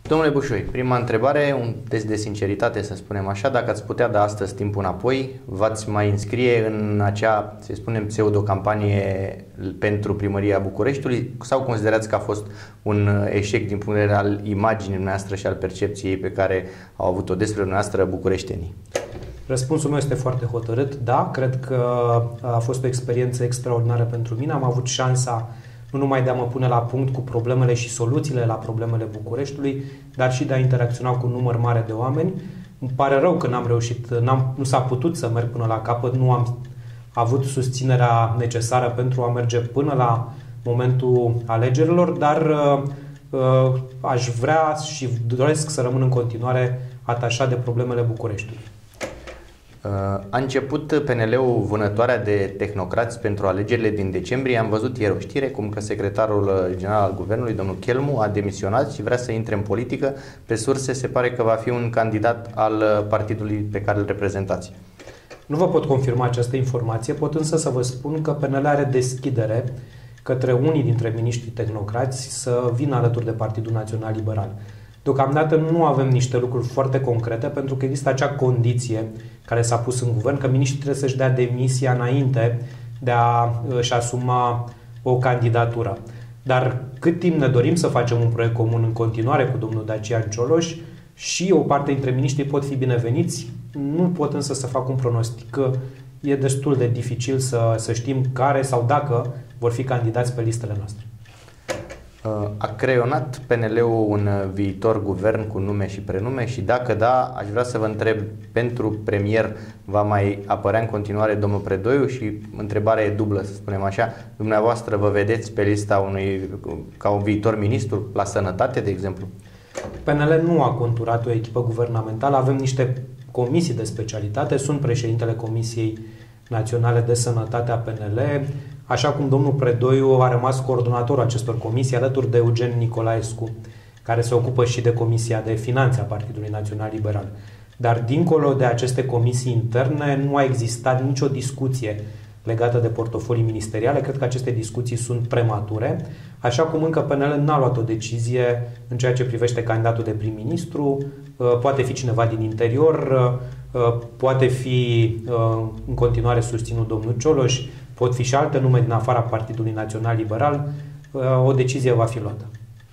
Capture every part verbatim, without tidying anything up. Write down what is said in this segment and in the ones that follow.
Domnule Bușoi, prima întrebare, un test de sinceritate, să spunem așa. Dacă ați putea da astăzi timpul înapoi, v-ați mai înscrie în acea, să spunem, pseudo-campanie pentru primăria Bucureștiului sau considerați că a fost un eșec din punct de vedere al imaginii noastre și al percepției pe care au avut-o despre noastră bucureștenii? Răspunsul meu este foarte hotărât. Da, cred că a fost o experiență extraordinară pentru mine. Am avut șansa nu numai de a mă pune la punct cu problemele și soluțiile la problemele Bucureștiului, dar și de a interacționa cu un număr mare de oameni. Îmi pare rău că n-am reușit, n-am, nu s-a putut să merg până la capăt, nu am avut susținerea necesară pentru a merge până la momentul alegerilor, dar uh, aș vrea și doresc să rămân în continuare atașat de problemele Bucureștiului. A început P N L-ul vânătoarea de tehnocrați pentru alegerile din decembrie. Am văzut ieri o știre cum că secretarul general al guvernului, domnul Chelmu, a demisionat și vrea să intre în politică. Pe surse se pare că va fi un candidat al partidului pe care îl reprezentați. Nu vă pot confirma această informație, pot însă să vă spun că P N L are deschidere către unii dintre miniștrii tehnocrați să vină alături de Partidul Național Liberal. Deocamdată nu avem niște lucruri foarte concrete, pentru că există acea condiție care s-a pus în guvern, că miniștrii trebuie să-și dea demisia înainte de a-și asuma o candidatură. Dar cât timp ne dorim să facem un proiect comun în continuare cu domnul Dacian Cioloș, și o parte dintre miniștrii pot fi bineveniți, nu pot însă să fac un pronostic, că e destul de dificil să, să știm care sau dacă vor fi candidați pe listele noastre. A creionat P N L-ul un viitor guvern cu nume și prenume și dacă da, aș vrea să vă întreb, pentru premier va mai apărea în continuare domnul Predoiu? Și întrebarea e dublă, să spunem așa, dumneavoastră vă vedeți pe lista unui, ca un viitor ministru la sănătate, de exemplu? P N L nu a conturat o echipă guvernamentală, avem niște comisii de specialitate, sunt președintele Comisiei Naționale de Sănătate a P N L, așa cum domnul Predoiu a rămas coordonatorul acestor comisii alături de Eugen Nicolaescu, care se ocupă și de Comisia de Finanțe a Partidului Național Liberal. Dar dincolo de aceste comisii interne nu a existat nicio discuție legată de portofolii ministeriale. Cred că aceste discuții sunt premature, așa cum încă P N L n-a luat o decizie în ceea ce privește candidatul de prim-ministru. Poate fi cineva din interior, poate fi în continuare susținut domnul Cioloș, pot fi și alte nume din afara Partidului Național Liberal. O decizie va fi luată.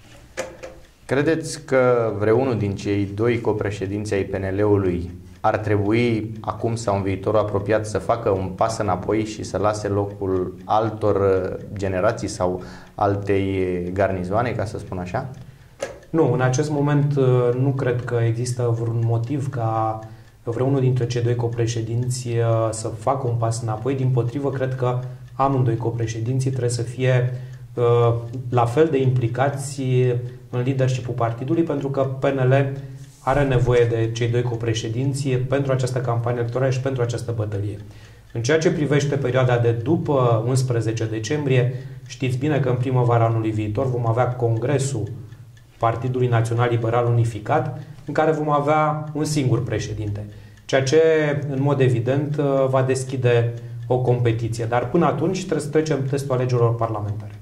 Credeți că vreunul din cei doi copreședinți ai P N L-ului ar trebui acum sau în viitorul apropiat să facă un pas înapoi și să lase locul altor generații sau altei garnizoane, ca să spun așa? Nu, în acest moment nu cred că există vreun motiv ca vreunul dintre cei doi copreședinți să facă un pas înapoi. Dimpotrivă, cred că amândoi copreședinții trebuie să fie uh, la fel de implicați în leadership-ul partidului, pentru că P N L are nevoie de cei doi copreședinți pentru această campanie electorală și pentru această bătălie. În ceea ce privește perioada de după unsprezece decembrie, știți bine că în primăvara anului viitor vom avea congresul Partidului Național Liberal Unificat, în care vom avea un singur președinte, ceea ce, în mod evident, va deschide o competiție. Dar până atunci trebuie să trecem testul alegerilor parlamentare.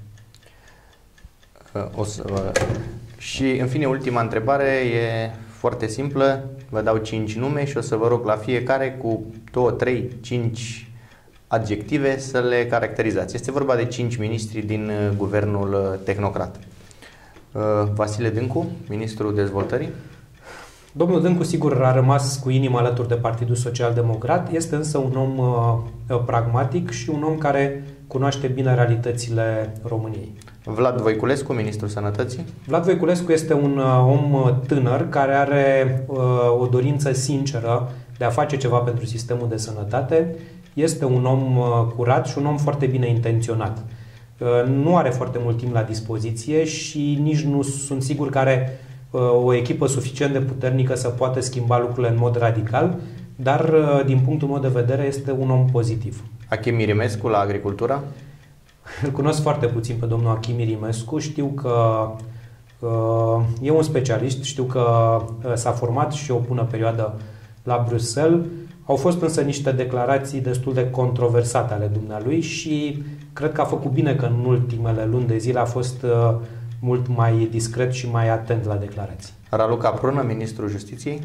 O să... Și, în fine, ultima întrebare e foarte simplă. Vă dau cinci nume și o să vă rog la fiecare cu două, trei, cinci adjective să le caracterizați. Este vorba de cinci miniștri din guvernul tehnocrat. Vasile Dâncu, ministrul dezvoltării. Domnul Dâncu, sigur, a rămas cu inima alături de Partidul Social Democrat, este însă un om uh, pragmatic și un om care cunoaște bine realitățile României. Vlad Voiculescu, ministrul Sănătății. Vlad Voiculescu este un uh, om tânăr care are uh, o dorință sinceră de a face ceva pentru sistemul de sănătate. Este un om uh, curat și un om foarte bine intenționat. Uh, nu are foarte mult timp la dispoziție și nici nu sunt sigur că are o echipă suficient de puternică să poată schimba lucrurile în mod radical, dar din punctul meu de vedere este un om pozitiv. Achim Irimescu la agricultură? Îl cunosc foarte puțin pe domnul Achim Irimescu, știu că uh, e un specialist, știu că uh, s-a format și o bună perioadă la Bruxelles. Au fost însă niște declarații destul de controversate ale dumnealui și cred că a făcut bine că în ultimele luni de zile a fost uh, mult mai discret și mai atent la declarații. Raluca Prună, ministrul Justiției?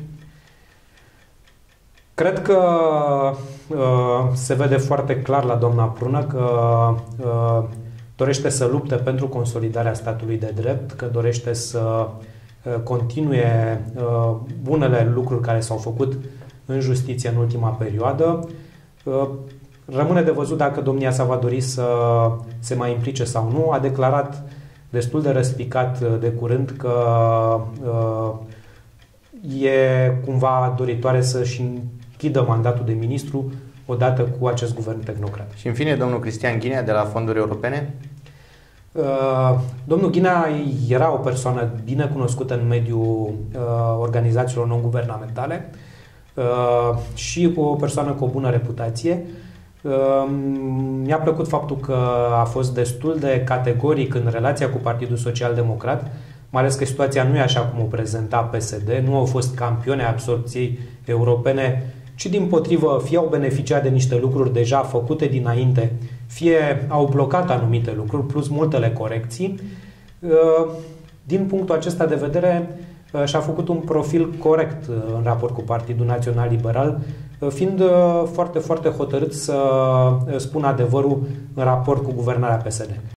Cred că uh, se vede foarte clar la doamna Prună că uh, dorește să lupte pentru consolidarea statului de drept, că dorește să uh, continue uh, bunele lucruri care s-au făcut în justiție în ultima perioadă. Uh, rămâne de văzut dacă domnia sa va dori să se mai implice sau nu. A declarat destul de răspicat de curând că uh, e cumva doritoare să-și închidă mandatul de ministru odată cu acest guvern tehnocrat. Și în fine, domnul Cristian Ghinea de la Fonduri Europene? Uh, domnul Ghinea era o persoană bine cunoscută în mediul uh, organizațiilor non-guvernamentale uh, și o persoană cu o bună reputație. Uh, mi-a plăcut faptul că a fost destul de categoric în relația cu Partidul Social Democrat, mai ales că situația nu e așa cum o prezenta P S D, nu au fost campioni ai absorbției europene, ci dimpotrivă fie au beneficiat de niște lucruri deja făcute dinainte, fie au blocat anumite lucruri, plus multele corecții. Din punctul acesta de vedere, și-a făcut un profil corect în raport cu Partidul Național Liberal, fiind foarte, foarte hotărât să spună adevărul în raport cu guvernarea P S D.